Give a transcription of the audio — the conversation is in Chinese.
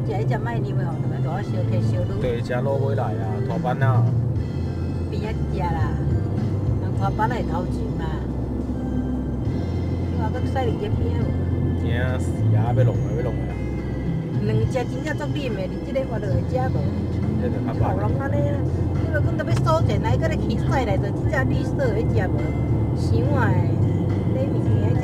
食迄只卖牛的吼，两个大小摕小卤。 对，食卤尾来啊，大板啊。 边仔一只啦，人大板来头前嘛。你话佮驶伫这边无？ 惊死啊！要弄啊，要弄啊！ 两只真正足啉的，你即个我就会食无。 这就较喉咙安尼啊，你若讲特别收起来，佮你起驶来就真正绿色的食无，伤的，里面。